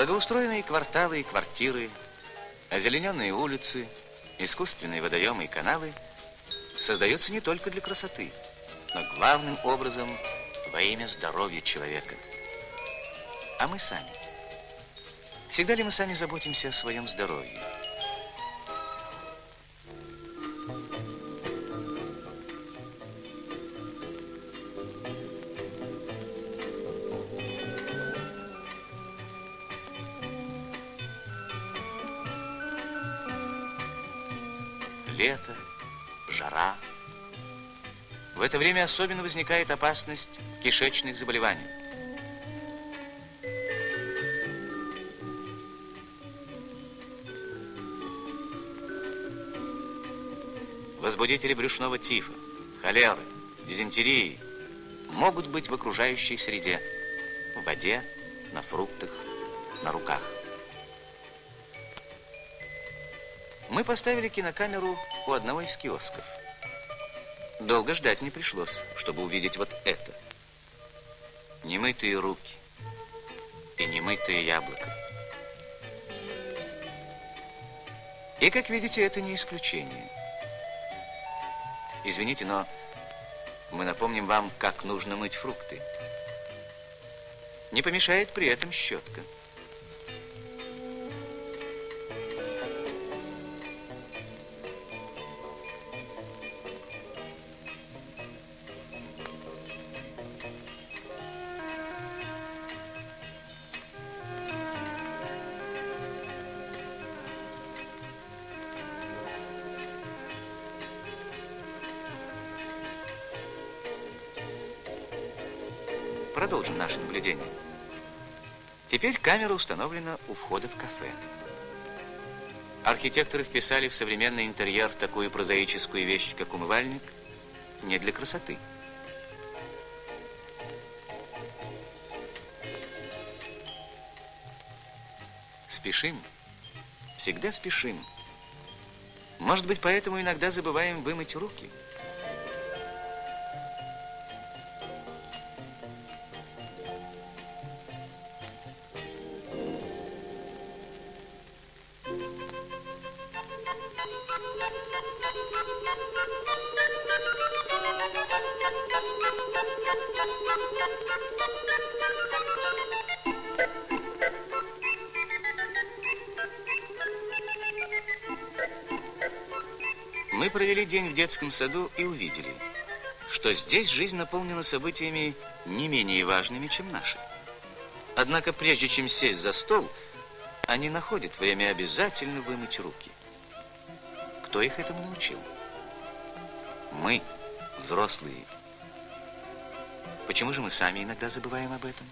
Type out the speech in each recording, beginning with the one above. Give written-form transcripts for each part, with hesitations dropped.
Благоустроенные кварталы и квартиры, озелененные улицы, искусственные водоемы и каналы создаются не только для красоты, но главным образом во имя здоровья человека. А мы сами? Всегда ли мы сами заботимся о своем здоровье? Лето, жара. В это время особенно возникает опасность кишечных заболеваний. Возбудители брюшного тифа, холеры, дизентерии могут быть в окружающей среде, в воде, на фруктах, на руках. Мы поставили кинокамеру у одного из киосков. Долго ждать не пришлось, чтобы увидеть вот это. Немытые руки и немытые яблоко. И, как видите, это не исключение. Извините, но мы напомним вам, как нужно мыть фрукты. Не помешает при этом щетка. Продолжим наше наблюдение. Теперь камера установлена у входа в кафе. Архитекторы вписали в современный интерьер такую прозаическую вещь, как умывальник, не для красоты. Спешим, всегда спешим. Может быть, поэтому иногда забываем вымыть руки. Мы провели день в детском саду и увидели, что здесь жизнь наполнена событиями не менее важными, чем наши. Однако, прежде чем сесть за стол, они находят время обязательно вымыть руки. Кто их этому научил? Мы, взрослые. Почему же мы сами иногда забываем об этом?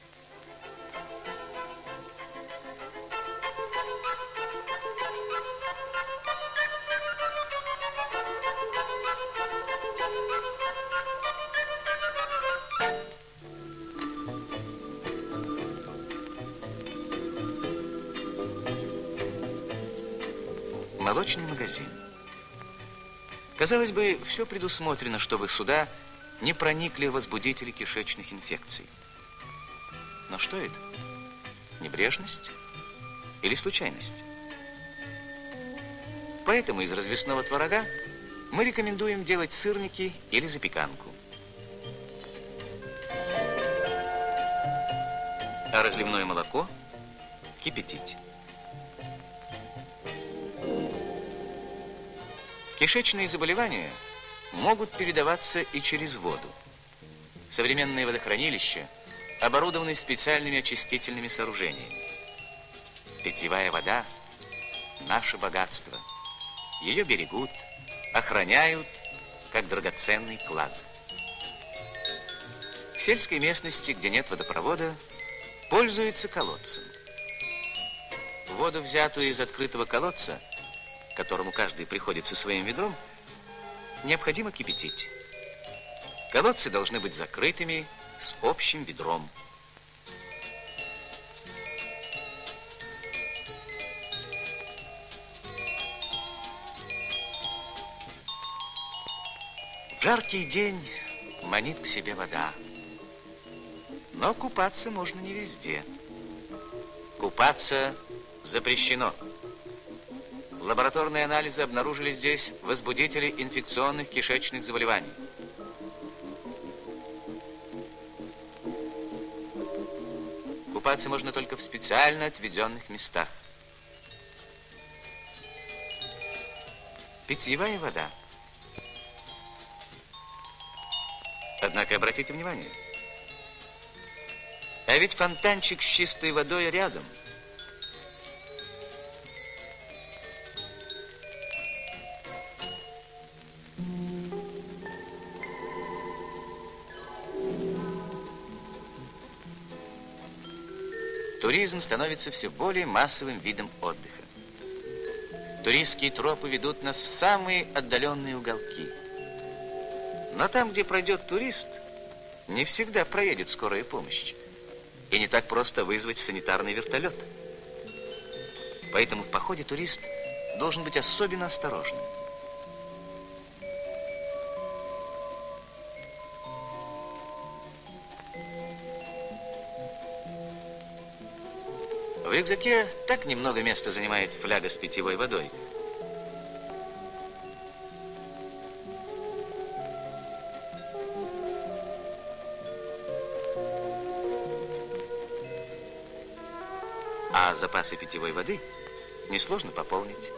Молочный магазин. Казалось бы, все предусмотрено, чтобы сюда не проникли возбудители кишечных инфекций. Но что это? Небрежность или случайность? Поэтому из развесного творога мы рекомендуем делать сырники или запеканку. А разливное молоко кипятить. Кишечные заболевания могут передаваться и через воду. Современные водохранилища оборудованы специальными очистительными сооружениями. Питьевая вода – наше богатство. Ее берегут, охраняют, как драгоценный клад. В сельской местности, где нет водопровода, пользуются колодцем. Воду, взятую из открытого колодца, к которому каждый приходит со своим ведром, необходимо кипятить. Колодцы должны быть закрытыми с общим ведром. В жаркий день манит к себе вода, но купаться можно не везде. Купаться запрещено. Лабораторные анализы обнаружили здесь возбудители инфекционных кишечных заболеваний. Купаться можно только в специально отведенных местах. Питьевая вода. Однако обратите внимание, а ведь фонтанчик с чистой водой рядом. Туризм становится все более массовым видом отдыха. Туристские тропы ведут нас в самые отдаленные уголки. Но там, где пройдет турист, не всегда проедет скорая помощь. И не так просто вызвать санитарный вертолет. Поэтому в походе турист должен быть особенно осторожным. В рюкзаке так немного места занимает фляга с питьевой водой. А запасы питьевой воды несложно пополнить.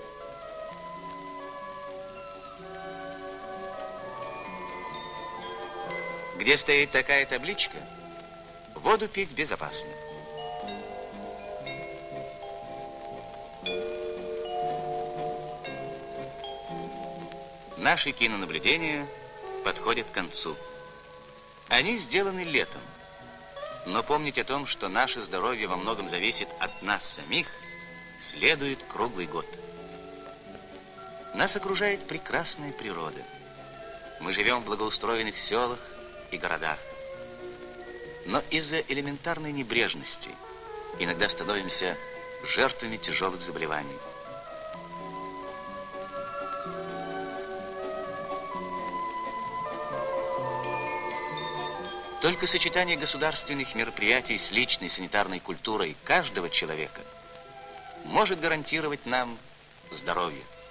Где стоит такая табличка, воду пить безопасно. Наши кинонаблюдения подходят к концу. Они сделаны летом. Но помнить о том, что наше здоровье во многом зависит от нас самих, следует круглый год. Нас окружает прекрасная природа. Мы живем в благоустроенных селах и городах. Но из-за элементарной небрежности иногда становимся жертвами тяжелых заболеваний. Только сочетание государственных мероприятий с личной санитарной культурой каждого человека может гарантировать нам здоровье.